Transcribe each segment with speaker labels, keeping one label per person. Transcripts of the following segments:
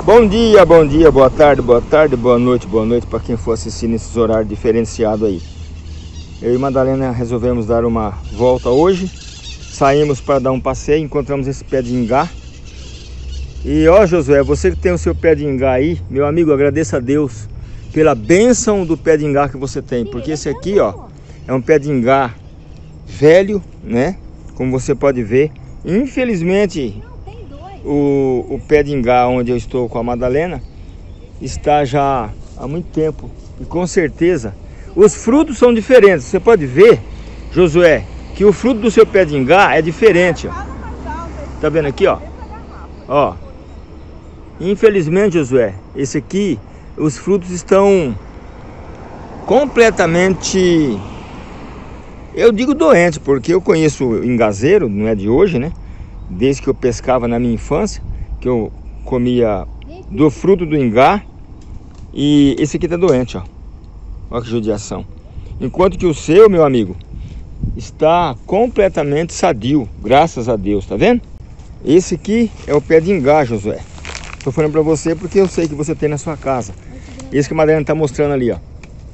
Speaker 1: Bom dia, boa tarde, boa noite para quem for assistir nesses horários diferenciados aí. Eu e Madalena resolvemos dar uma volta hoje. Saímos para dar um passeio, encontramos esse pé de ingá. E ó, Josué, você que tem o seu pé de ingá aí, meu amigo, agradeça a Deus pela bênção do pé de ingá que você tem. Porque esse aqui, ó, é um pé de ingá velho, né? Como você pode ver. Infelizmente, o pé de ingá onde eu estou com a Madalena está já há muito tempo. E com certeza, os frutos são diferentes. Você pode ver, Josué, que o fruto do seu pé de ingá é diferente, ó. Tá vendo aqui, ó? Ó. Infelizmente, Josué, esse aqui, os frutos estão completamente, eu digo doente, porque eu conheço o ingazeiro, não é de hoje, né? Desde que eu pescava na minha infância, que eu comia do fruto do ingá. E esse aqui tá doente, ó. Olha que judiação. Enquanto que o seu, meu amigo, está completamente sadio, graças a Deus, tá vendo? Esse aqui é o pé de ingá, Josué. Tô falando pra você porque eu sei que você tem na sua casa. Esse que a Madalena tá mostrando ali, ó.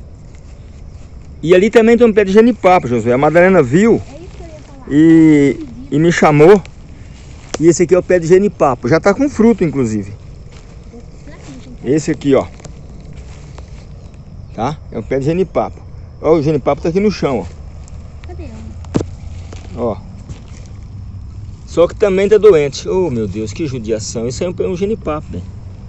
Speaker 1: E ali também tem um pé de genipapo, Josué. A Madalena viu e me chamou. E esse aqui é o pé de genipapo. Já tá com fruto, inclusive. Esse aqui, ó. Tá? É o pé de genipapo. Ó, o genipapo tá aqui no chão, ó.
Speaker 2: Cadê?
Speaker 1: Ó. Só que também tá doente. Oh, meu Deus, que judiação. Isso aí é um genipapo, né?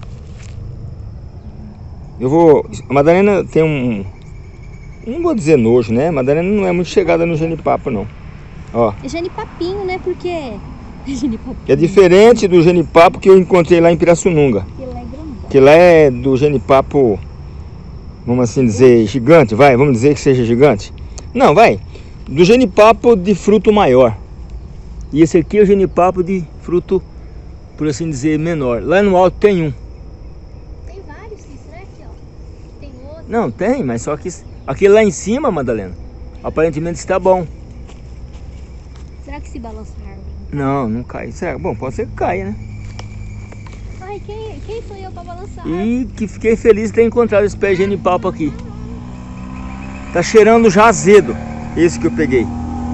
Speaker 1: A Madalena tem um... Não vou dizer nojo, né? A Madalena não é muito chegada no genipapo, não. Ó.
Speaker 2: É genipapinho, né? Porque...
Speaker 1: É diferente do genipapo que eu encontrei lá em Pirassununga. Que lá é do genipapo, vamos assim dizer, gigante, vai, vamos dizer que seja gigante. Não, vai, do genipapo de fruto maior. E esse aqui é o genipapo de fruto, por assim dizer, menor. Lá no alto tem um.
Speaker 2: Tem vários, será que ó? Tem outro?
Speaker 1: Não, tem, mas só que aquele lá em cima, Madalena, aparentemente está bom.
Speaker 2: Será que se balança a árvore?
Speaker 1: Não, não cai. Será? Bom, pode ser que caia, né?
Speaker 2: Ai, quem sou eu pra balançar?
Speaker 1: E que fiquei feliz de ter encontrado esse pé de genipapo aqui. Tá cheirando já azedo, esse que eu peguei.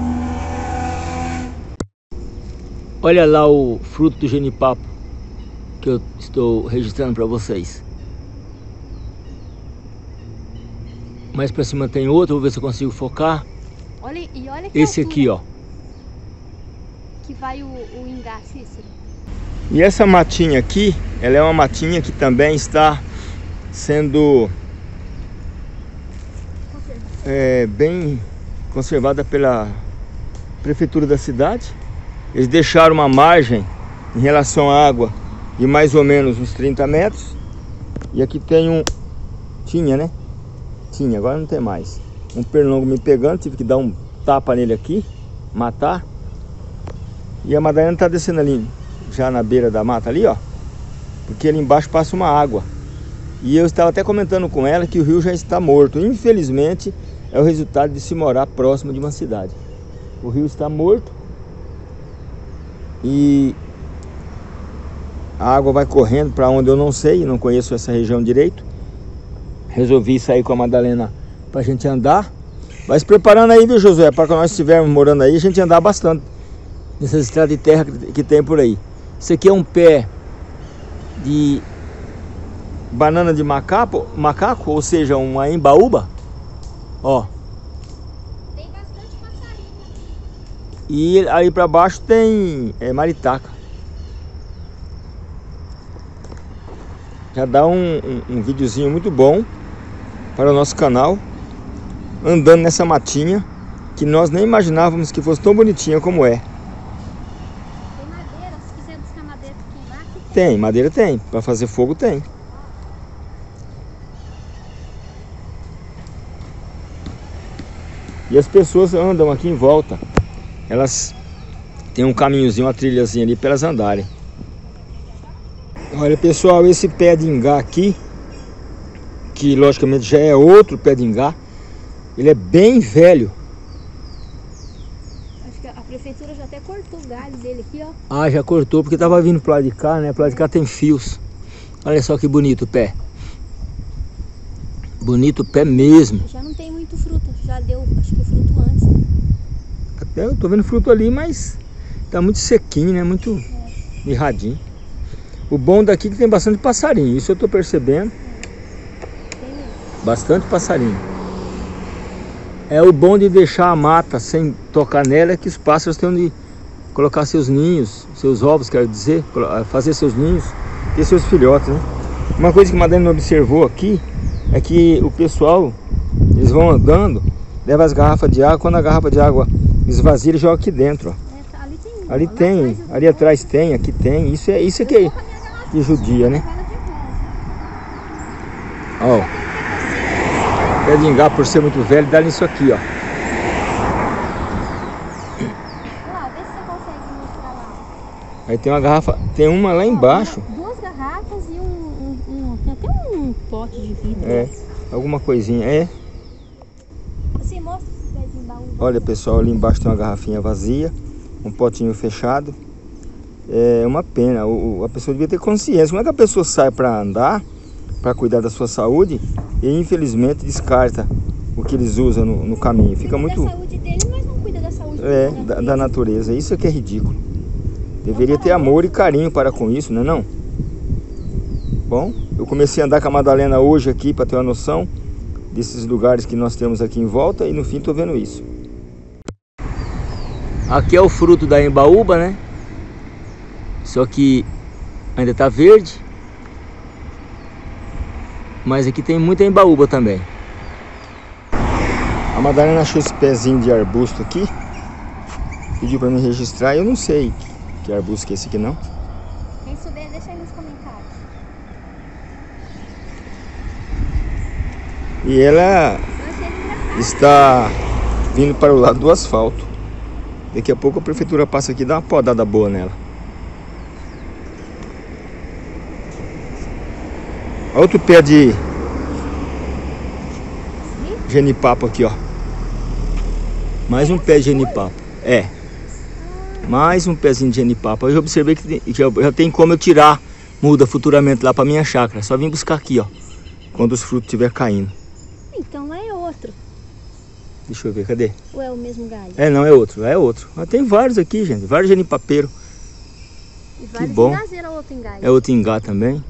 Speaker 1: Olha lá o fruto do genipapo que eu estou registrando para vocês. Mais para cima tem outro, vou ver se eu consigo focar.
Speaker 2: Olha, e olha que
Speaker 1: esse aqui, ó.
Speaker 2: Que vai o ingá, Cícero.
Speaker 1: E essa matinha aqui, ela é uma matinha que também está sendo bem conservada pela prefeitura da cidade. Eles deixaram uma margem em relação à água de mais ou menos uns 30 metros. E aqui tem um... Tinha, né? Tinha, agora não tem mais. Um pernilongo me pegando, tive que dar um tapa nele aqui, matar. E a Madalena tá descendo ali, já na beira da mata ali, ó. Porque ali embaixo passa uma água. E eu estava até comentando com ela que o rio já está morto. Infelizmente, é o resultado de se morar próximo de uma cidade. O rio está morto. E a água vai correndo para onde eu não sei, não conheço essa região direito. Resolvi sair com a Madalena pra gente andar. Vai se preparando aí, viu, Josué? Para quando nós estivermos morando aí, a gente andar bastante nessas estradas de terra que tem por aí. Isso aqui é um pé de banana de macaco, ou seja, uma embaúba. Ó.
Speaker 2: Tem bastante passarinho.
Speaker 1: E aí para baixo tem maritaca. Já dá um videozinho muito bom para o nosso canal, andando nessa matinha que nós nem imaginávamos que fosse tão bonitinha como é.
Speaker 2: Se quiser buscar madeira pra queimar, aqui
Speaker 1: tem madeira, tem. Para fazer fogo, tem. E as pessoas andam aqui em volta. Elas têm um caminhozinho, uma trilhazinha ali para elas andarem. Olha, pessoal, esse pé de ingá aqui, que logicamente já é outro pé de ingá, ele é bem velho.
Speaker 2: Acho que a prefeitura já até cortou o galho dele aqui, ó.
Speaker 1: Ah, já cortou porque tava vindo pro lado de cá, né? Pro lado de cá tem fios. Olha só que bonito o pé. Bonito o pé mesmo.
Speaker 2: Já não tem muito fruto, já deu, acho que fruto antes.
Speaker 1: Até eu tô vendo fruto ali, mas tá muito sequinho, né? Muito mirradinho. O bom daqui é que tem bastante passarinho, isso eu tô percebendo. Bastante passarinho. É o bom de deixar a mata sem tocar nela, é que os pássaros têm onde colocar seus ninhos, seus ovos, quero dizer, fazer seus ninhos, ter seus filhotes, né? Uma coisa que a Madalena observou aqui é que o pessoal, eles vão andando, leva as garrafas de água, quando a garrafa de água esvazia, ele joga aqui dentro, ó. Ali tem, ali atrás tem, aqui tem, isso é que judia, né? Ó, pé de ingá, por ser muito velho, dá nisso aqui, ó. Aí tem uma garrafa, tem uma lá embaixo.
Speaker 2: Duas garrafas e tem até um pote de vidro.
Speaker 1: É, alguma coisinha, é.
Speaker 2: Você mostra esse pezinho baú.
Speaker 1: Olha, pessoal, ali embaixo tem uma garrafinha vazia, um potinho fechado. É uma pena, a pessoa devia ter consciência. Como é que a pessoa sai para andar, para cuidar da sua saúde e infelizmente descarta o que eles usam no caminho? Fica muito...
Speaker 2: da saúde dele, mas não cuida da saúde
Speaker 1: da natureza. Isso é que é ridículo. Deveria ter amor e carinho para com isso, não é não? Bom, eu comecei a andar com a Madalena hoje aqui para ter uma noção desses lugares que nós temos aqui em volta e no fim estou vendo isso. Aqui é o fruto da embaúba, né? Só que ainda está verde. Mas aqui tem muita embaúba também. A Madalena achou esse pezinho de arbusto aqui. Pediu para me registrar, eu não sei que arbusto que é esse aqui não.
Speaker 2: Quem souber, deixa aí nos comentários.
Speaker 1: E ela está vindo para o lado do asfalto. Daqui a pouco a prefeitura passa aqui e dá uma podada boa nela. Outro pé de genipapo aqui, ó. Mais um pé de genipapo. É. Mais um pezinho de genipapo. Eu já observei que já tem como eu tirar muda futuramente lá para minha chácara. Só vim buscar aqui, ó. Quando os frutos estiver caindo.
Speaker 2: Então lá é outro.
Speaker 1: Deixa eu ver, cadê?
Speaker 2: Ou é o mesmo galho?
Speaker 1: É, não, é outro. É outro. Mas tem vários aqui, gente. Vários genipapeiros.
Speaker 2: Que
Speaker 1: bom. É outro ingá também.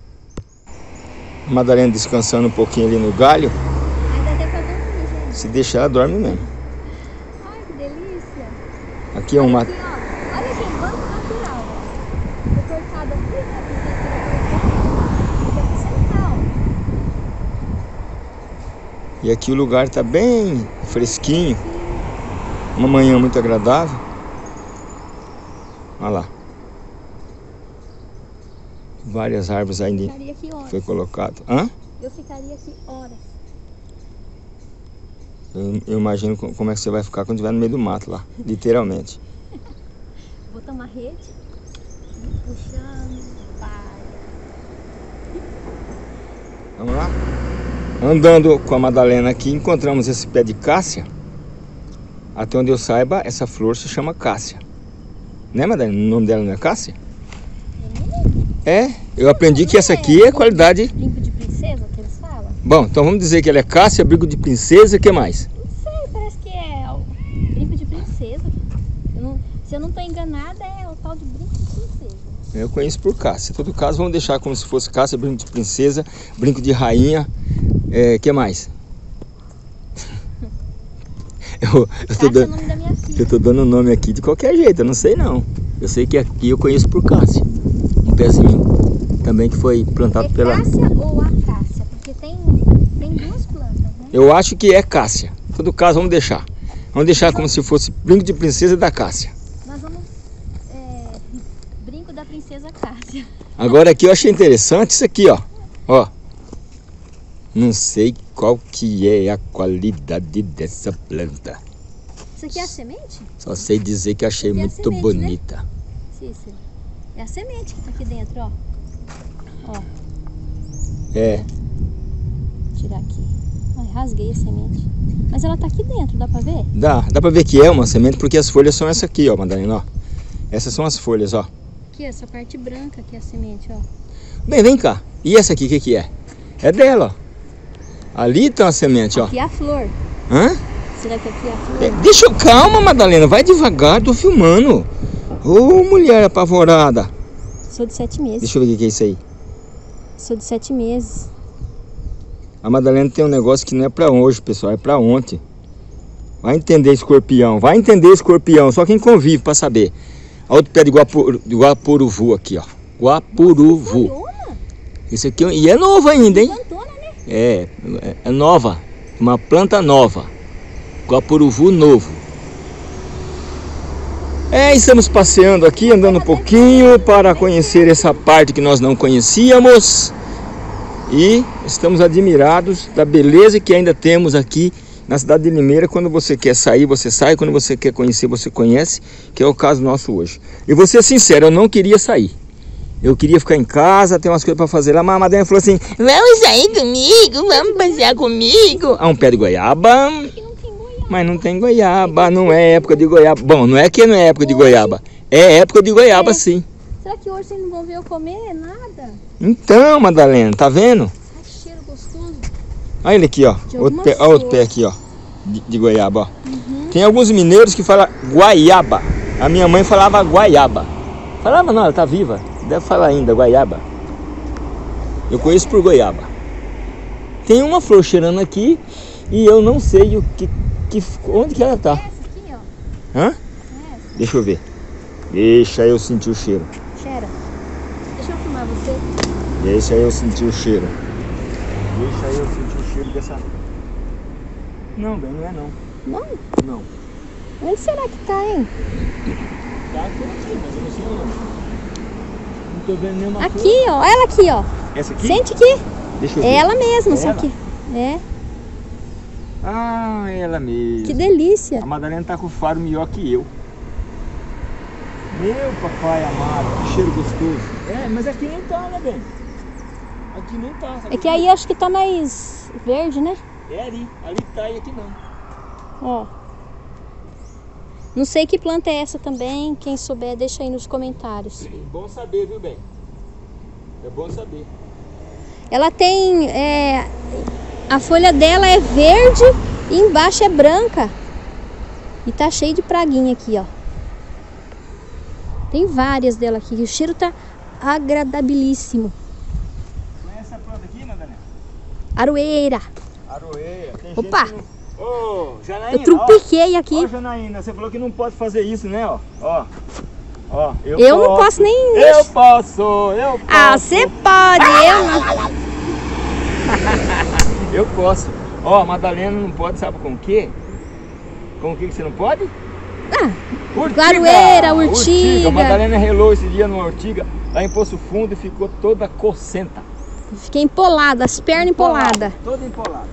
Speaker 1: A Madalena descansando um pouquinho ali no galho.
Speaker 2: Ainda até fazer um vídeo.
Speaker 1: Se deixar, ela dorme mesmo.
Speaker 2: Ai, que delícia.
Speaker 1: Aqui é uma...
Speaker 2: Aqui, ó. Olha aqui, banco natural. Foi cortado aqui, né? Aqui é central.
Speaker 1: E aqui o lugar tá bem fresquinho. Uma manhã muito agradável. Olha lá. Várias árvores ainda foi colocado. Hã?
Speaker 2: Eu ficaria aqui horas.
Speaker 1: Eu imagino como é que você vai ficar quando estiver no meio do mato lá, literalmente.
Speaker 2: Vou tomar rede, puxando,
Speaker 1: Vamos lá? Andando com a Madalena aqui, encontramos esse pé de cássia. Até onde eu saiba, essa flor se chama cássia. Né, Madalena? O nome dela não é cássia? É, eu aprendi que essa aqui é qualidade...
Speaker 2: Brinco de princesa, que eles falam?
Speaker 1: Bom, então vamos dizer que ela é cássia, brinco de princesa, o que mais?
Speaker 2: Não sei, parece que é o brinco de princesa. Se eu não estou enganada, é o tal de brinco de princesa.
Speaker 1: Eu conheço por cássia. Em todo caso, vamos deixar como se fosse cássia, brinco de princesa, brinco de rainha, que mais?
Speaker 2: Cássia é o nome da minha filha.
Speaker 1: Eu tô dando o nome aqui de qualquer jeito, eu não sei não. Eu sei que aqui eu conheço por cássia. Um pezinho também que foi plantado pela...
Speaker 2: Cássia ou acácia? Porque tem duas plantas, né?
Speaker 1: Eu acho que é cássia. Em todo caso, vamos deixar. Vamos deixar como se fosse brinco de princesa da cássia.
Speaker 2: Nós vamos... brinco da princesa Cássia.
Speaker 1: Agora aqui eu achei interessante isso aqui, ó. Ó. Não sei qual que é a qualidade dessa planta.
Speaker 2: Isso aqui é a semente?
Speaker 1: Só sei dizer que achei muito
Speaker 2: semente,
Speaker 1: bonita.
Speaker 2: Né? Cícero. É a semente que tá aqui dentro, ó. Ó.
Speaker 1: É.
Speaker 2: Vou tirar aqui. Ai, rasguei a semente. Mas ela tá aqui dentro, dá pra ver?
Speaker 1: Dá pra ver que é uma semente, porque as folhas são essa aqui, ó, Madalena, ó. Essas são as folhas, ó.
Speaker 2: aqui, essa parte branca aqui é a semente, ó.
Speaker 1: Bem, vem cá. E essa aqui, o que é? É dela, ó. Ali tá a semente, ó.
Speaker 2: Aqui é a flor.
Speaker 1: Hã?
Speaker 2: Será que aqui é a flor?
Speaker 1: Deixa eu... Calma, Madalena. Vai devagar, tô filmando. Ô, mulher apavorada.
Speaker 2: Sou de 7 meses.
Speaker 1: Deixa eu ver o que é isso aí.
Speaker 2: Sou de 7 meses.
Speaker 1: A Madalena tem um negócio que não é pra hoje, pessoal. É pra ontem. Vai entender, escorpião. Vai entender, escorpião. Só quem convive pra saber. Olha outro pé de guapuruvu aqui, ó. Guapuruvu.
Speaker 2: Nossa,
Speaker 1: Isso aqui, e é novo ainda, hein?
Speaker 2: plantona, né?
Speaker 1: É nova. Uma planta nova. Guapuruvu novo. Estamos passeando aqui, andando um pouquinho para conhecer essa parte que nós não conhecíamos. E estamos admirados da beleza que ainda temos aqui na cidade de Limeira. Quando você quer sair, você sai. Quando você quer conhecer, você conhece. Que é o caso nosso hoje. E vou ser sincero, eu não queria sair. Eu queria ficar em casa, ter umas coisas para fazer lá. Mas a Madalena falou assim: vamos sair comigo, vamos passear comigo. Um pé de goiaba. Mas não tem goiaba, não é época de goiaba. Bom, não é que não é época de goiaba. É época de goiaba, sim.
Speaker 2: Será que hoje vocês não vão ver eu comer nada?
Speaker 1: Então, Madalena, tá vendo?
Speaker 2: Ai, cheiro gostoso.
Speaker 1: Olha ele aqui, ó. Olha outro pé aqui, ó. De goiaba, ó. Tem alguns mineiros que falam guaiaba. A minha mãe falava guaiaba. Falava não, ela tá viva. Deve falar ainda, guaiaba. Eu conheço por goiaba. Tem uma flor cheirando aqui e eu não sei onde que ela tá.
Speaker 2: Essa aqui, ó.
Speaker 1: Hã?
Speaker 2: Essa.
Speaker 1: Deixa eu ver. Deixa eu sentir o cheiro.
Speaker 2: Cheira. Deixa eu filmar você.
Speaker 1: Deixa eu sentir o cheiro. Deixa eu sentir o cheiro dessa... Não, bem, não é não.
Speaker 2: Não?
Speaker 1: Não.
Speaker 2: Onde será que tá, hein?
Speaker 1: Tá aqui, mas eu não sei onde. Não tô vendo nenhuma flor.
Speaker 2: Aqui, ó. Ela aqui, ó.
Speaker 1: Essa aqui?
Speaker 2: Sente aqui.
Speaker 1: Deixa eu ver.
Speaker 2: É ela mesma, só
Speaker 1: ela?
Speaker 2: que... É.
Speaker 1: Ah, ela mesmo.
Speaker 2: Que delícia.
Speaker 1: A Madalena tá com o faro melhor que eu. Meu papai amado, que cheiro gostoso. Mas aqui nem tá, né, bem? Aqui nem tá.
Speaker 2: É que aí acho que tá mais verde, né?
Speaker 1: É ali tá e aqui não.
Speaker 2: Ó. Não sei que planta é essa também. Quem souber, deixa aí nos comentários.
Speaker 1: É bom saber, viu, bem? É bom saber.
Speaker 2: Ela tem... a folha dela é verde e embaixo é branca. E tá cheio de praguinha aqui, ó. Tem várias dela aqui. O cheiro tá agradabilíssimo.
Speaker 1: Conhece essa planta aqui, Madalena?
Speaker 2: Aroeira.
Speaker 1: Aroeira. Tem
Speaker 2: Opa!
Speaker 1: gente que não... Ô, Janaína,
Speaker 2: Eu trupiquei aqui.
Speaker 1: Ó, Janaína, você falou que não pode fazer isso, né? Ó.
Speaker 2: Eu não posso nem...
Speaker 1: Eu posso.
Speaker 2: Ah, você pode. Eu não.
Speaker 1: Eu posso. Ó, Madalena não pode, sabe com o quê? Com o que você não pode? Urtiga.
Speaker 2: Aroeira, urtiga.
Speaker 1: Madalena relou esse dia numa urtiga lá em Poço Fundo e ficou toda cocenta.
Speaker 2: Fiquei empolada, as pernas empoladas.
Speaker 1: Toda empolada.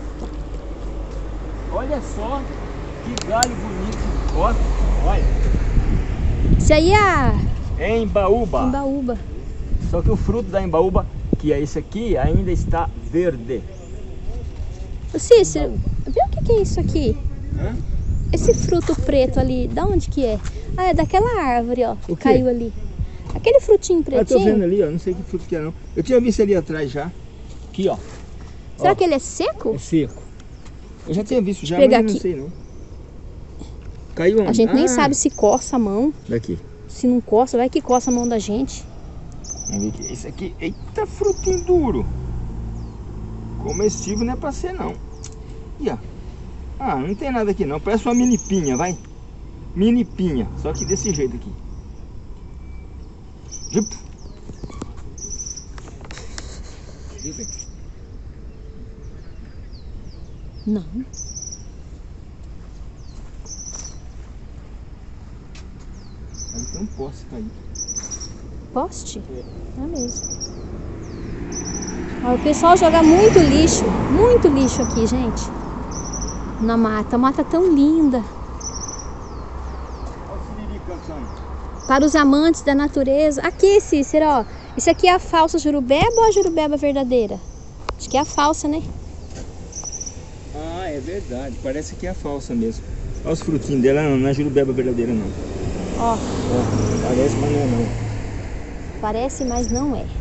Speaker 1: Olha só que galho bonito. Ó, olha.
Speaker 2: Isso aí é
Speaker 1: Embaúba.
Speaker 2: embaúba.
Speaker 1: Só que o fruto da embaúba, que é esse aqui, ainda está verde.
Speaker 2: Cícero, viu o que é isso aqui?
Speaker 1: Hã?
Speaker 2: Esse fruto preto ali, da onde que é? Ah, é daquela árvore, ó, que
Speaker 1: O quê?
Speaker 2: caiu ali. Aquele frutinho
Speaker 1: Eu
Speaker 2: pretinho.
Speaker 1: tô vendo ali, ó, não sei que fruto que é não. Eu tinha visto ali atrás já. Aqui, ó.
Speaker 2: Será
Speaker 1: Ó,
Speaker 2: que ele é seco?
Speaker 1: é seco. Eu já tinha visto já,
Speaker 2: Pegar
Speaker 1: mas eu não
Speaker 2: aqui.
Speaker 1: sei não. Caiu onde?
Speaker 2: A gente nem sabe se coça a mão.
Speaker 1: Daqui.
Speaker 2: Se não coça, vai que coça a mão da gente.
Speaker 1: Vamos ver aqui. Esse aqui, eita, frutinho duro. Comestível não é pra ser não. E ó. Ah, não tem nada aqui não. Parece uma mini pinha, vai. Mini pinha, só que desse jeito aqui. Jup. Viu, bem?
Speaker 2: Não.
Speaker 1: Ali tem um poste caído.
Speaker 2: Poste? É mesmo. Ó, o pessoal joga muito lixo aqui, gente. Na mata. A mata tão linda.
Speaker 1: Olha o siriri cantando.
Speaker 2: Para os amantes da natureza. Aqui, Cícero, ó. Isso aqui é a falsa jurubeba ou a jurubeba verdadeira? Acho que é a falsa, né?
Speaker 1: Ah, é verdade. Parece que é a falsa mesmo. Olha os frutinhos dela, não é jurubeba verdadeira não.
Speaker 2: Ó.
Speaker 1: Ó, parece, mas não é não.
Speaker 2: Parece, mas não é.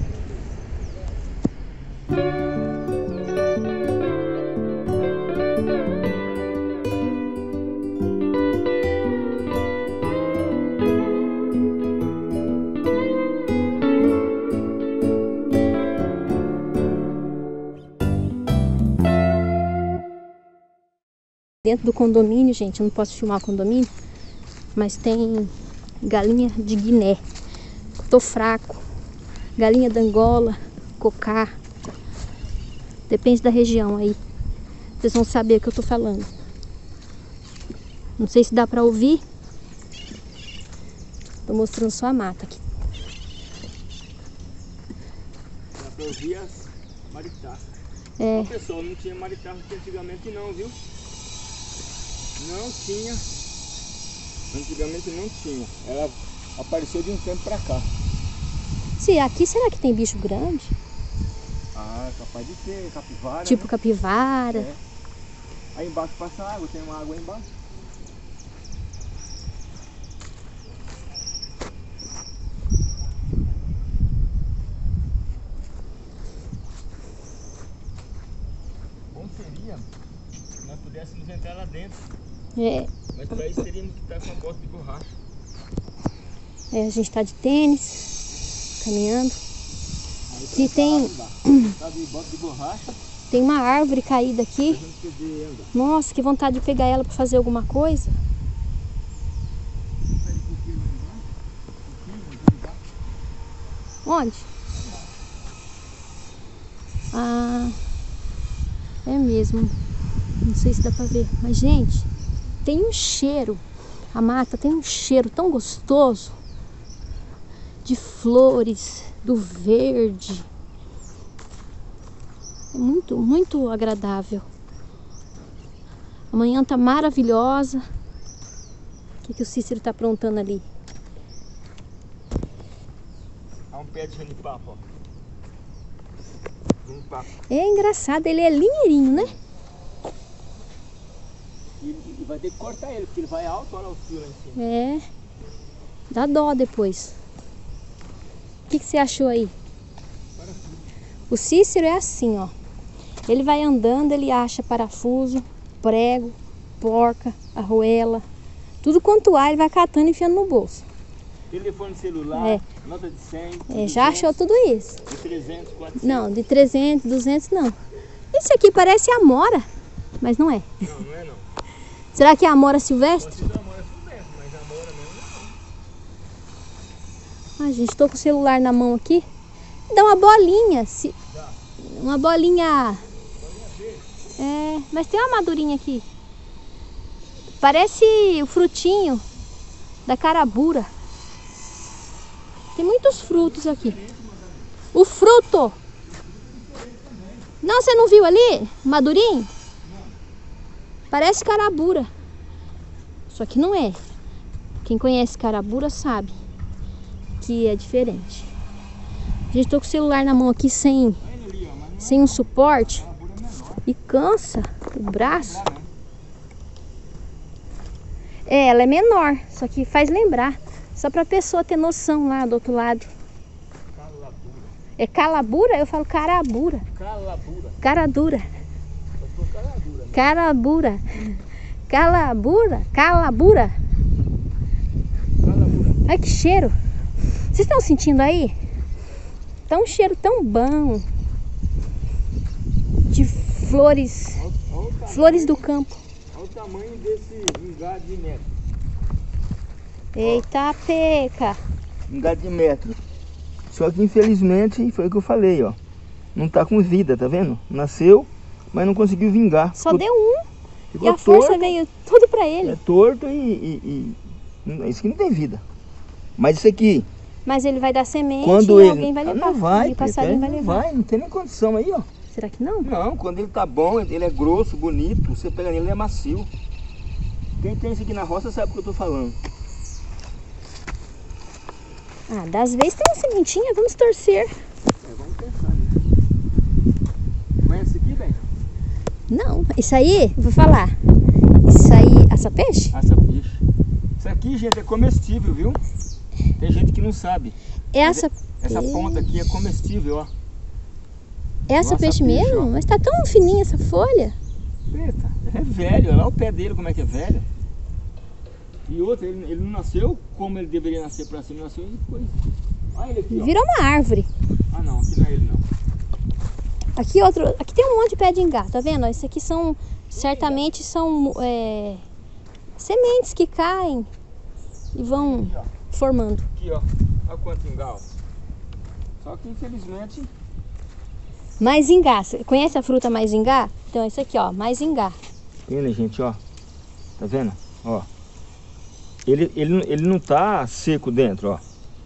Speaker 2: Dentro do condomínio, gente, eu não posso filmar o condomínio, mas tem galinha de Guiné, tô fraco, galinha da Angola, cocá, depende da região aí, vocês vão saber o que eu tô falando. Não sei se dá pra ouvir, tô mostrando só a mata aqui.
Speaker 1: Dá pra ouvir as maritascas.
Speaker 2: É.
Speaker 1: Pessoal, não tinha maritasca antigamente não, viu? Não tinha. Antigamente não tinha. Ela apareceu de um tempo pra cá.
Speaker 2: Se aqui, será que tem bicho grande?
Speaker 1: Ah, capaz de ter, capivara.
Speaker 2: Tipo,
Speaker 1: né?
Speaker 2: capivara.
Speaker 1: É. Aí embaixo passa água, tem uma água aí embaixo. Bom seria se nós pudéssemos entrar lá dentro.
Speaker 2: É.
Speaker 1: Mas para isso teríamos que estar com a bota de borracha.
Speaker 2: É, a gente tá de tênis, caminhando. Aqui tem...
Speaker 1: Tá de bota de borracha.
Speaker 2: Tem uma árvore caída aqui.
Speaker 1: Pra gente poder andar.
Speaker 2: Nossa, que vontade de pegar ela para fazer alguma coisa. Onde? Ah, é mesmo. Não sei se dá para ver. Mas, gente, tem um cheiro. A mata tem um cheiro tão gostoso. De flores, do verde. É muito, muito agradável. Amanhã tá maravilhosa. O que o Cícero tá aprontando ali?
Speaker 1: Há um pé de jenipapo, ó. Jenipapo.
Speaker 2: É engraçado, ele é linheirinho, né?
Speaker 1: E vai ter que cortar ele, porque ele vai alto, olha o fio lá em cima.
Speaker 2: É. Dá dó depois. O que você achou aí? O Cícero é assim, ó. Ele vai andando, ele acha parafuso, prego, porca, arruela. Tudo quanto há, ele vai catando e enfiando no bolso.
Speaker 1: Telefone celular, nota de 100,
Speaker 2: É,
Speaker 1: 200,
Speaker 2: já achou tudo isso.
Speaker 1: de 300, 400.
Speaker 2: Não, de 300, 200 não. Esse aqui parece amora, mas não é.
Speaker 1: Não, não é não.
Speaker 2: Será que é amora silvestre?
Speaker 1: Pode ser amora silvestre, mas amora mesmo não.
Speaker 2: Ai, gente, tô com o celular na mão aqui. Dá uma bolinha. Uma bolinha... É, mas tem uma madurinha aqui. Parece o frutinho da carabura. Tem muitos frutos aqui. O fruto. Não, você não viu ali? Madurinho? Parece carabura. Só que não é. Quem conhece carabura sabe que é diferente. Gente, tô com o celular na mão aqui sem um suporte. E cansa o braço. É, ela é menor, só que faz lembrar. Só pra pessoa ter noção lá do outro lado.
Speaker 1: Calabura.
Speaker 2: É calabura? Eu falo carabura.
Speaker 1: Calabura.
Speaker 2: Caradura.
Speaker 1: Caladura.
Speaker 2: Carabura. Calabura. Calabura.
Speaker 1: Calabura.
Speaker 2: Ai, que cheiro. Vocês estão sentindo aí? Tá um cheiro tão bom. De flores. Flores do campo.
Speaker 1: Olha o tamanho desse vingado de metro.
Speaker 2: Eita, peca.
Speaker 1: Vingado de metro. Só que infelizmente foi o que eu falei, ó. Não tá com vida, tá vendo? Nasceu, mas não conseguiu vingar.
Speaker 2: Só deu um.
Speaker 1: Ficou
Speaker 2: E a força
Speaker 1: torto,
Speaker 2: veio tudo pra ele.
Speaker 1: é torto isso aqui não tem vida. Mas isso aqui,
Speaker 2: Mas ele vai dar semente
Speaker 1: quando
Speaker 2: e
Speaker 1: ele...
Speaker 2: alguém vai levar.
Speaker 1: não vai,
Speaker 2: E o passarinho vai
Speaker 1: não
Speaker 2: levar.
Speaker 1: vai, não tem nem condição aí, ó.
Speaker 2: Será que não?
Speaker 1: Não, quando ele tá bom, ele é grosso, bonito, você pega nele, ele é macio. Quem tem isso aqui na roça sabe o que eu tô falando.
Speaker 2: Ah, das vezes tem uma sementinha, vamos torcer.
Speaker 1: Vamos pensar nisso. Conhece isso aqui, velho?
Speaker 2: Não, isso aí, vou falar. Isso aí, assa peixe?
Speaker 1: Assa peixe. Isso aqui, gente, é comestível, viu? Tem gente que não sabe.
Speaker 2: Essa
Speaker 1: ponta aqui é comestível, ó.
Speaker 2: Essa peixe mesmo? Ó. Mas tá tão fininha essa folha.
Speaker 1: Eita, é velho, olha lá o pé dele como é que é velho. E outra, ele não nasceu como ele deveria nascer pra cima, nasceu e depois. Olha ele aqui, ó.
Speaker 2: Virou uma árvore.
Speaker 1: Ah não, aqui não é ele não.
Speaker 2: Aqui tem um monte de pé de ingá, tá vendo? Isso aqui são, certamente são sementes que caem e vão
Speaker 1: aqui,
Speaker 2: formando.
Speaker 1: Aqui, ó, olha quanto ingá, ó. Só que infelizmente...
Speaker 2: Maizingá, você conhece a fruta maizingá? Então esse aqui, ó, maizingá.
Speaker 1: Ele, gente, ó, tá vendo? Ó, ele não tá seco dentro, ó.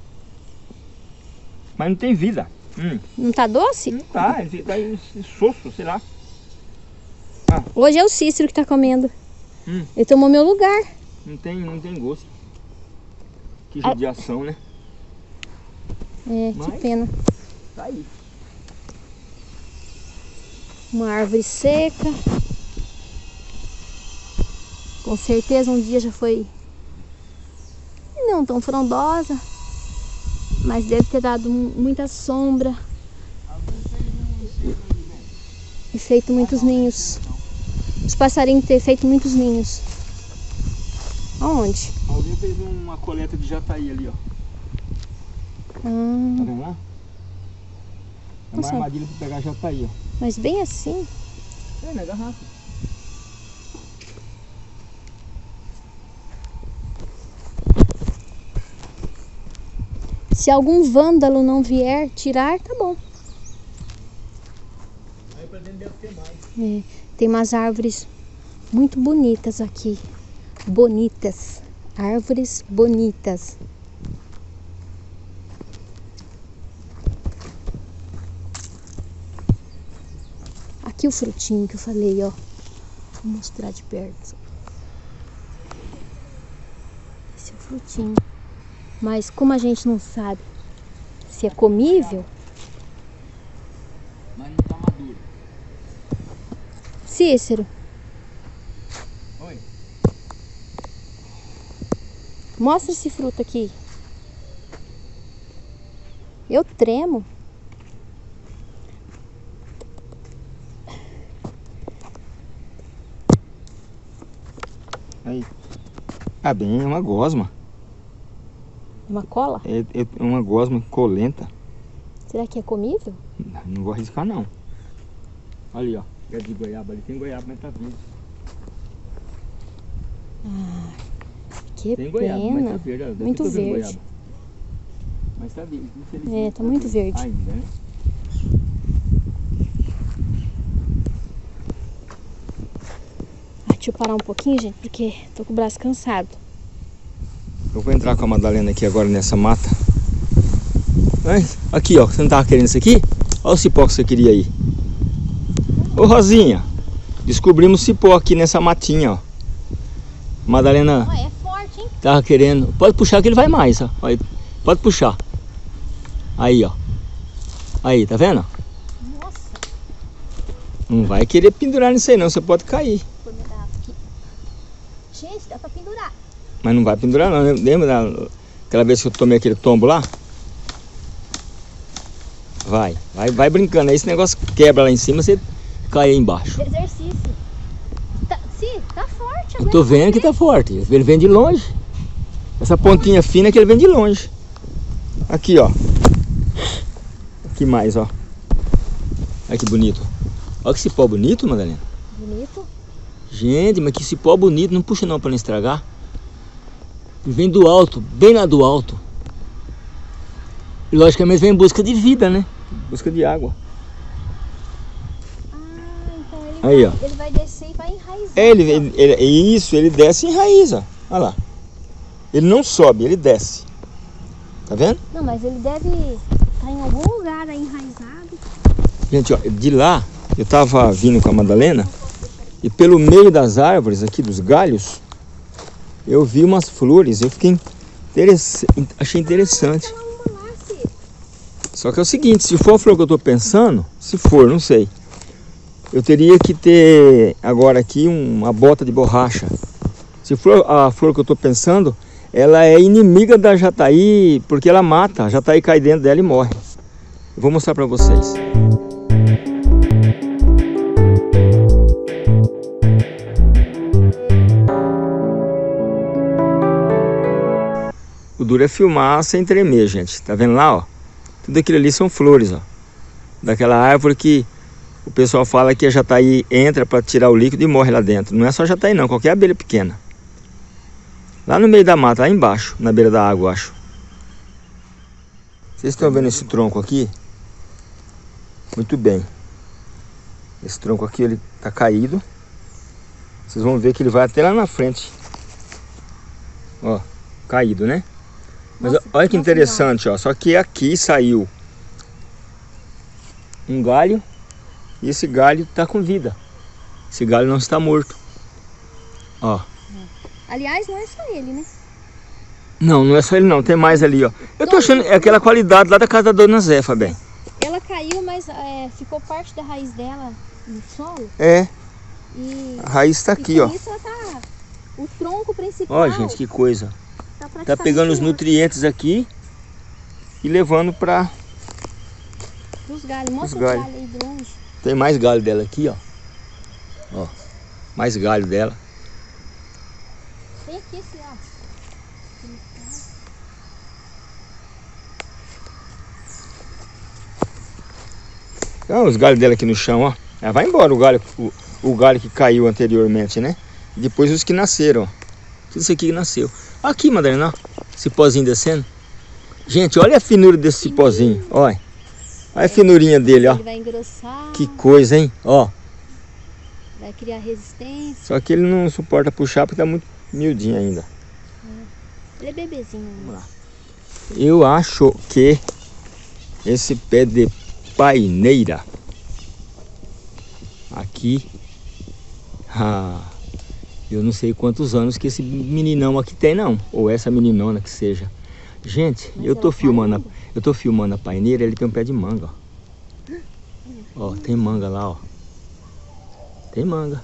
Speaker 1: Mas não tem vida.
Speaker 2: Não tá doce?
Speaker 1: Não tá, ele tá insosso, sei lá. Ah.
Speaker 2: Hoje é o Cícero que tá comendo. Ele tomou meu lugar.
Speaker 1: Não tem gosto. Que judiação, né?
Speaker 2: Que pena.
Speaker 1: Tá aí.
Speaker 2: Uma árvore seca. Com certeza um dia já foi não tão frondosa, mas deve ter dado muita sombra e feito muitos ninhos. Os passarinhos ter feito muitos ninhos. Aonde?
Speaker 1: Alguém fez uma coleta de jataí ali, ó. Tá vendo lá? É uma armadilha para pegar jataí, ó.
Speaker 2: Mas bem assim?
Speaker 1: É, na garrafa.
Speaker 2: Se algum vândalo não vier tirar, tá bom.
Speaker 1: Aí pra dentro deve ter mais.
Speaker 2: Tem umas árvores muito bonitas aqui. Bonitas. Árvores bonitas. Aqui o frutinho que eu falei, ó. Vou mostrar de perto. Esse é o frutinho. Mas como a gente não sabe se é comível...
Speaker 1: Mas não tá maduro.
Speaker 2: Cícero.
Speaker 1: Oi.
Speaker 2: Mostra esse fruto aqui. Eu tremo.
Speaker 1: Aí. Ah, bem, é uma gosma.
Speaker 2: Uma cola?
Speaker 1: É uma gosma colenta.
Speaker 2: Será que é comível?
Speaker 1: Não vou arriscar, não. Olha ali, ó. Pé de goiaba ali. Tem goiaba, mas tá verde.
Speaker 2: Ah, que
Speaker 1: tem
Speaker 2: pena.
Speaker 1: Goiaba, mas tá verde. Olha,
Speaker 2: muito verde.
Speaker 1: Goiaba. Mas tá verde, infelizmente.
Speaker 2: Tá muito verde.
Speaker 1: Ainda, né?
Speaker 2: Deixa eu parar um pouquinho, gente, porque tô com o braço cansado.
Speaker 1: Eu vou entrar com a Madalena aqui agora nessa mata. Aqui, ó, você não tava querendo isso aqui? Olha o cipó que você queria aí. Ô Rosinha, descobrimos cipó aqui nessa matinha, ó. Madalena
Speaker 2: É forte, hein?
Speaker 1: tava querendo. Pode puxar que ele vai mais, ó. Pode puxar. Aí, ó. Aí, tá vendo?
Speaker 2: Nossa.
Speaker 1: Não vai querer pendurar nisso aí não, você pode cair.
Speaker 2: Gente, dá pra pendurar.
Speaker 1: Mas não vai pendurar não, lembra daquela vez que eu tomei aquele tombo lá? Vai brincando, aí esse negócio quebra lá em cima, você cai aí embaixo.
Speaker 2: Exercício. Tá forte.
Speaker 1: Eu tô vendo que tá forte, ele vem de longe. Essa pontinha fina é que ele vem de longe. Aqui, ó. Aqui mais, ó. Olha que bonito. Olha que cipó bonito, Madalena.
Speaker 2: Bonito.
Speaker 1: Gente, mas que cipó bonito, não puxa não pra não estragar. Ele vem do alto, bem lá do alto. E logicamente vem em busca de vida, né? Em busca de água.
Speaker 2: Então
Speaker 1: aí, ó.
Speaker 2: Ele vai descer e vai enraizar.
Speaker 1: Ele desce e enraiza. Olha lá. Ele não sobe, ele desce. Tá vendo?
Speaker 2: Não, mas ele deve estar em algum lugar aí enraizado.
Speaker 1: Gente, ó, de lá, eu tava vindo com a Madalena e pelo meio das árvores aqui, dos galhos, eu vi umas flores, eu fiquei achei interessante. Só que é o seguinte, se for a flor que eu tô pensando, se for, não sei, eu teria que ter agora aqui uma bota de borracha. Se for a flor que eu tô pensando, ela é inimiga da jataí porque ela mata. A jataí cai dentro dela e morre. Eu vou mostrar para vocês. O duro é filmar sem tremer, gente. Tá vendo lá, ó? Tudo aquilo ali são flores, ó. Daquela árvore que o pessoal fala que a jataí entra para tirar o líquido e morre lá dentro. Não é só jataí não, qualquer abelha pequena. Lá no meio da mata, lá embaixo, na beira da água, acho. Vocês estão vendo esse tronco aqui? Muito bem. Esse tronco aqui, ele tá caído. Vocês vão ver que ele vai até lá na frente. Ó, caído, né? Mas nossa, olha que interessante, ó. Só que aqui saiu um galho e esse galho está com vida. Esse galho não está morto. Ó.
Speaker 2: Aliás, não é só ele, né?
Speaker 1: Não, não é só ele não. Tem mais ali, ó. Eu tô achando é aquela qualidade lá da casa da Dona Zefa, bem.
Speaker 2: Ela caiu, mas ficou parte da raiz dela no solo.
Speaker 1: É.
Speaker 2: E
Speaker 1: a raiz está aqui, ó.
Speaker 2: Isso ela tá, o tronco principal.
Speaker 1: Ó, gente, que coisa. Tá pegando os nutrientes aqui e levando para
Speaker 2: os galhos. Mostra os galhos aí de longe.
Speaker 1: Tem mais galho dela aqui, ó. Ó, mais galho dela.
Speaker 2: Tem aqui esse, ó.
Speaker 1: Então, os galhos dela aqui no chão, ó. Ela vai embora o galho que caiu anteriormente, né? E depois os que nasceram, ó. Tudo isso aqui que nasceu. Aqui, Madalena, ó. Cipózinho descendo. Gente, olha a finura desse cipózinho. Olha. Olha a finurinha dele, ó.
Speaker 2: Ele vai engrossar.
Speaker 1: Que coisa, hein? Ó.
Speaker 2: Vai criar resistência.
Speaker 1: Só que ele não suporta puxar porque tá muito miudinho ainda.
Speaker 2: Ele é bebezinho.
Speaker 1: Vamos lá. Eu acho que esse pé de paineira aqui, eu não sei quantos anos que esse meninão aqui tem não, ou essa meninona que seja. Gente, eu tô filmando a paineira, ele tem um pé de manga, ó. Ó, tem manga lá, ó. Tem manga.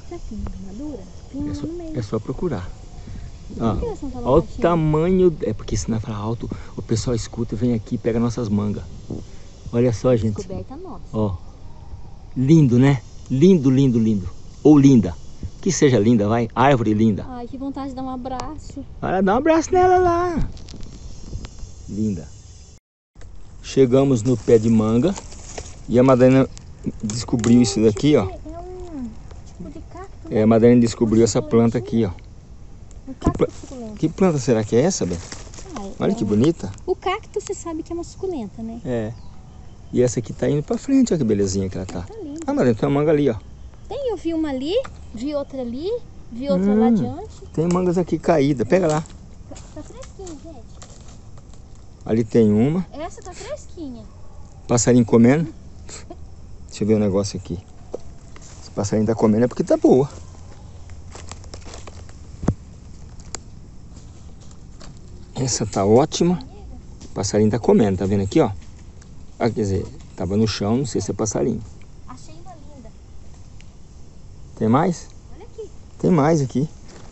Speaker 1: É só procurar. Ó, olha o tamanho, é porque se não falar alto, o pessoal escuta e vem aqui e pega nossas mangas. Olha só, gente.
Speaker 2: Descoberta nossa.
Speaker 1: Ó. Lindo, né? Lindo, lindo, lindo. Ou linda. Que seja linda, vai. Árvore linda.
Speaker 2: Ai, que vontade de dar um abraço.
Speaker 1: Olha, dá um abraço nela lá. Linda. Chegamos no pé de manga. E a Madalena descobriu isso daqui, ó.
Speaker 2: É um tipo de cacto, né?
Speaker 1: É, a Madalena descobriu essa planta aqui, ó.
Speaker 2: Um cacto suculento.
Speaker 1: Que planta será que é essa, Bem? Olha que bonita.
Speaker 2: O cacto você sabe que é uma suculenta, né?
Speaker 1: É. E essa aqui tá indo pra frente, olha que belezinha que ela tá.
Speaker 2: Tá linda.
Speaker 1: Ah, Madalena, tem uma manga ali, ó.
Speaker 2: Tem, eu vi uma ali, vi outra ali, vi outra lá adiante.
Speaker 1: Tem mangas aqui caídas, pega lá.
Speaker 2: Tá fresquinha, gente.
Speaker 1: Ali tem uma.
Speaker 2: Essa tá fresquinha.
Speaker 1: Passarinho comendo. Deixa eu ver um negócio aqui. Se o passarinho tá comendo é porque tá boa. Essa tá ótima. O passarinho tá comendo, tá vendo aqui, ó? Ah, quer dizer, tava no chão, não sei se é passarinho.
Speaker 2: Achei uma linda.
Speaker 1: Tem mais?
Speaker 2: Olha aqui.
Speaker 1: Tem mais aqui.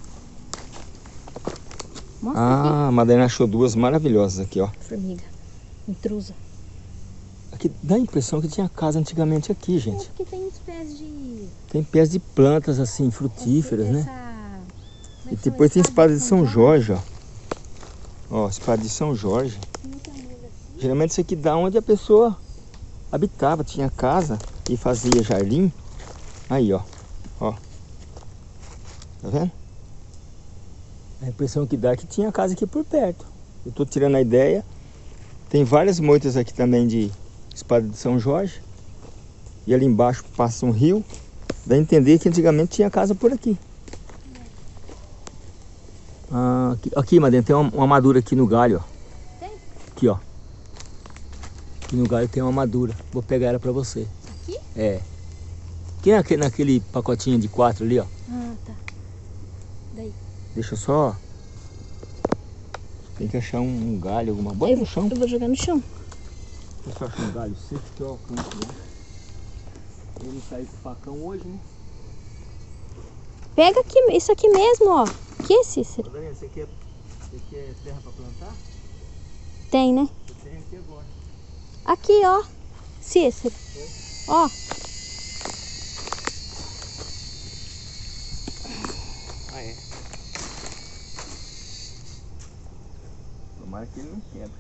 Speaker 2: Mostra
Speaker 1: Ah, a Madalena achou duas maravilhosas aqui, ó.
Speaker 2: Formiga. Intrusa.
Speaker 1: Aqui dá a impressão que tinha casa antigamente aqui, gente.
Speaker 2: Porque tem uns pés de...
Speaker 1: Tem pés de plantas assim, frutíferas, né?
Speaker 2: Como é
Speaker 1: E
Speaker 2: que
Speaker 1: depois tem
Speaker 2: chama?
Speaker 1: espada de São Jorge, ó. Ó, espada de São Jorge. Geralmente isso aqui dá onde a pessoa habitava, tinha casa e fazia jardim. Aí, ó. Ó. Tá vendo? A impressão que dá é que tinha casa aqui por perto. Eu tô tirando a ideia. Tem várias moitas aqui também de espada de São Jorge. E ali embaixo passa um rio. Dá a entender que antigamente tinha casa por aqui. Ah, aqui, Madalena, tem uma madura aqui no galho, ó.
Speaker 2: Tem?
Speaker 1: Aqui, ó. Aqui no galho tem uma madura. Vou pegar ela pra você.
Speaker 2: Aqui?
Speaker 1: É. Aqui naquele pacotinho de 4 ali, ó.
Speaker 2: Ah, tá. Daí.
Speaker 1: Deixa eu só... Tem que achar um galho, alguma... Bota no chão.
Speaker 2: Eu vou jogar no chão.
Speaker 1: Eu só acho um galho seco que eu alcanço lá. Eu não saí com o facão hoje, né?
Speaker 2: Pega aqui, isso aqui mesmo, ó. Que, Cícero?
Speaker 1: Esse aqui é Você quer terra para plantar?
Speaker 2: Tem, né?
Speaker 1: Eu tenho aqui agora.
Speaker 2: Aqui, ó. Cícero. Ó.
Speaker 1: Ah, é. Tomara que ele não quebra.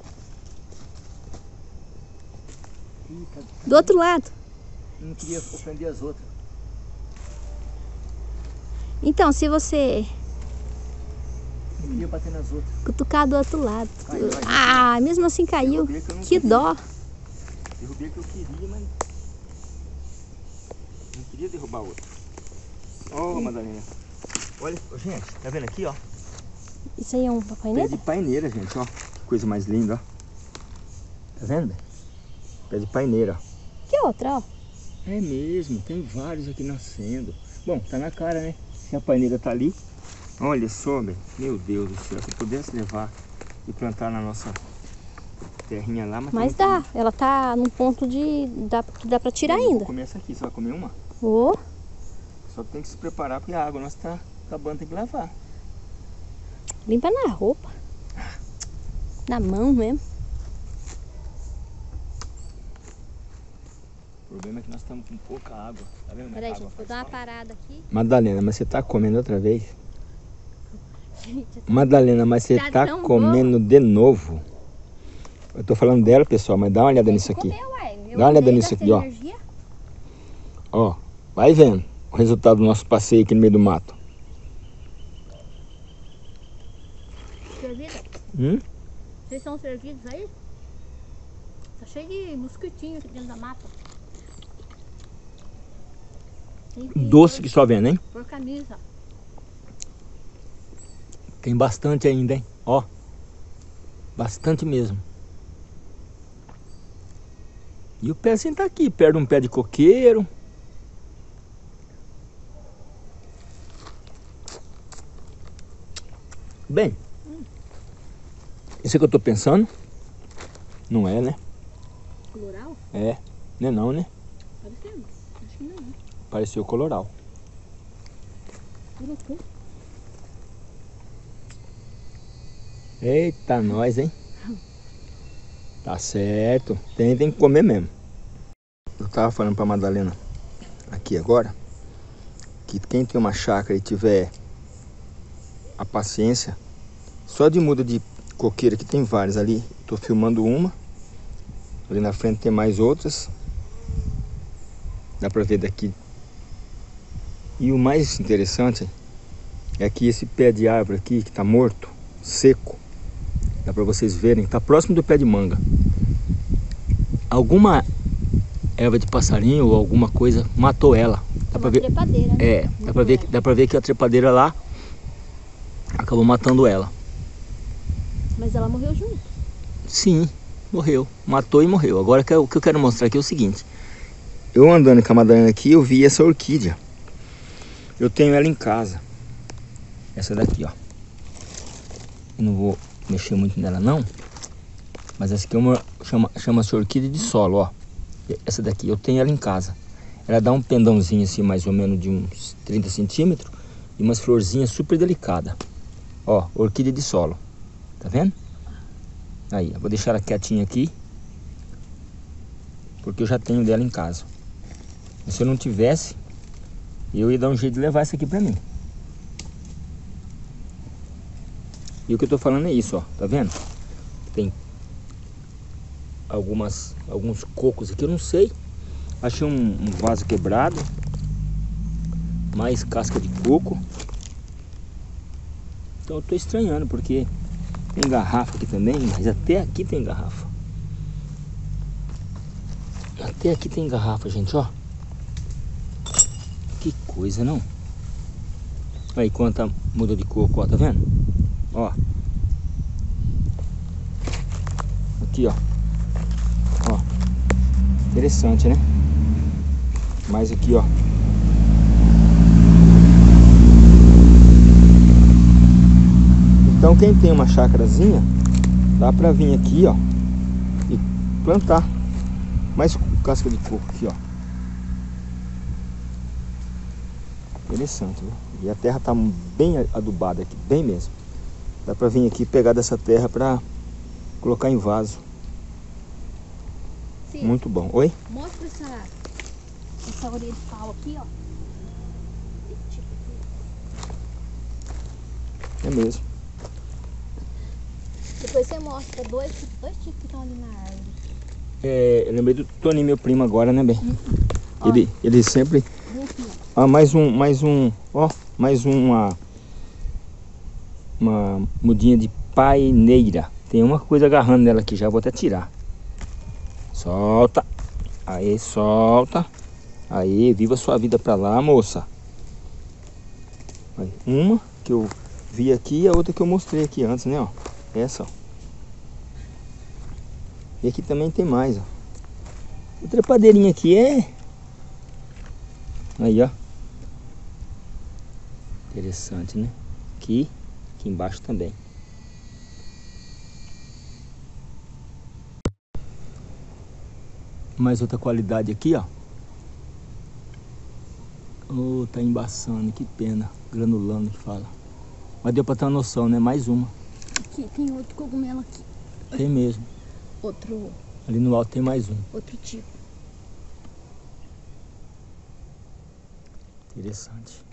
Speaker 1: Ih, tá...
Speaker 2: Do outro lado.
Speaker 1: Eu não queria ofender as outras.
Speaker 2: Então, se você
Speaker 1: Não queria bater nas outras.
Speaker 2: cutucar do outro lado.
Speaker 1: Caiu,
Speaker 2: Ah, mesmo assim caiu.
Speaker 1: Derrubei que eu não
Speaker 2: Que
Speaker 1: queria.
Speaker 2: dó.
Speaker 1: Derrubei o que eu queria, mas não queria derrubar a outra. Ó, Madalena. Olha, gente, tá vendo aqui, ó?
Speaker 2: Isso aí é um
Speaker 1: Pé
Speaker 2: paineira?
Speaker 1: de paineira, gente, ó. Que coisa mais linda, ó. Tá vendo? Pé de paineira, ó.
Speaker 2: Que outra, ó?
Speaker 1: É mesmo, tem vários aqui nascendo. Bom, tá na cara, né? Se a paineira tá ali. Olha só, meu Deus do céu. Se eu pudesse levar e plantar na nossa terrinha lá,
Speaker 2: Mas dá. Ela tá num ponto que dá pra tirar ainda.
Speaker 1: Começa aqui, você vai comer uma?
Speaker 2: Ô.
Speaker 1: Só que tem que se preparar porque a água nossa tá acabando, tem que lavar.
Speaker 2: Limpa na roupa. Na mão mesmo.
Speaker 1: O problema é que nós estamos com pouca água. Tá vendo?
Speaker 2: Peraí, gente, vou dar uma parada aqui.
Speaker 1: Madalena, mas você tá comendo outra vez?
Speaker 2: Gente,
Speaker 1: Madalena, mas você
Speaker 2: Tá
Speaker 1: tá
Speaker 2: tão
Speaker 1: comendo de novo. Eu tô falando dela, pessoal, mas dá uma olhada nisso aqui. Dá uma olhada nisso aqui, ó. Ó, vai vendo o resultado do nosso passeio aqui no meio do mato.
Speaker 2: Servida? Vocês são servidos aí? Tá cheio de mosquitinho aqui dentro da mata.
Speaker 1: Doce que só vendo, hein?
Speaker 2: Por camisa.
Speaker 1: Tem bastante ainda, hein? Ó, bastante mesmo. E o pezinho tá aqui, perto de um pé de coqueiro. Bem, isso que eu tô pensando, não é, né?
Speaker 2: Coloral?
Speaker 1: É, não é não, né?
Speaker 2: Parecendo. Acho que não.
Speaker 1: Pareceu coloral.
Speaker 2: Urucu.
Speaker 1: Eita, nós, hein? Tá certo. Tem que comer mesmo. Eu tava falando pra Madalena aqui agora que quem tem uma chácara e tiver a paciência, só de muda de coqueira, que tem várias ali. Tô filmando uma. Ali na frente tem mais outras. Dá pra ver daqui. E o mais interessante é que esse pé de árvore aqui, que tá morto, seco, dá pra vocês verem, tá próximo do pé de manga. Alguma erva de passarinho ou alguma coisa matou ela. Dá pra ver.
Speaker 2: Trepadeira, né?
Speaker 1: É, dá pra ver que a trepadeira lá acabou matando ela.
Speaker 2: Mas ela morreu junto.
Speaker 1: Sim, morreu. Matou e morreu. Agora o que eu quero mostrar aqui é o seguinte. Eu andando com a Madalena aqui, eu vi essa orquídea. Eu tenho ela em casa. Essa daqui, ó. Eu não vou mexer muito nela não. Mas essa aqui é uma, chama-se orquídea de solo, ó. Essa daqui, eu tenho ela em casa. Ela dá um pendãozinho assim, mais ou menos de uns 30 centímetros. E umas florzinhas super delicadas. Ó, orquídea de solo. Tá vendo? Aí, eu vou deixar ela quietinha aqui. Porque eu já tenho dela em casa. E se eu não tivesse, eu ia dar um jeito de levar essa aqui pra mim. E o que eu tô falando é isso, ó. Tá vendo? Tem alguns cocos aqui, eu não sei. Achei um vaso quebrado. Mais casca de coco. Então eu tô estranhando, porque tem garrafa aqui também, mas até aqui tem garrafa. Até aqui tem garrafa, gente, ó. Que coisa, não? Aí quanta muda de coco, ó, tá vendo? Ó. Aqui, ó. Ó. Interessante, né? Mais aqui, ó. Então quem tem uma chácarazinha, dá pra vir aqui, ó, e plantar mais casca de coco aqui, ó. Interessante, né? E a terra tá bem adubada aqui, bem mesmo. Dá pra vir aqui pegar dessa terra pra colocar em vaso.
Speaker 2: Sim.
Speaker 1: Muito bom. Oi?
Speaker 2: Mostra essa orelha de pau aqui, ó.
Speaker 1: É mesmo.
Speaker 2: Depois você mostra dois tipos que estão ali na árvore.
Speaker 1: Eu lembrei do Toninho, meu primo agora, né, bem?
Speaker 2: Ó.
Speaker 1: Ele sempre... Ah, mais uma mudinha de paineira. Tem uma coisa agarrando nela aqui, já vou até tirar. Solta. Aí, solta. Aí, viva sua vida pra lá, moça. Aí, uma que eu vi aqui e a outra que eu mostrei aqui antes, né, ó. Essa, ó. E aqui também tem mais, ó. A trepadeirinha aqui é... Aí, ó. Interessante, né? Aqui embaixo também. Mais outra qualidade aqui, ó. Oh, tá embaçando, que pena. Granulando que fala. Mas deu pra ter uma noção, né? Mais uma.
Speaker 2: Aqui, tem outro cogumelo aqui.
Speaker 1: Tem mesmo.
Speaker 2: Outro.
Speaker 1: Ali no alto tem mais um.
Speaker 2: Outro tipo.
Speaker 1: Interessante.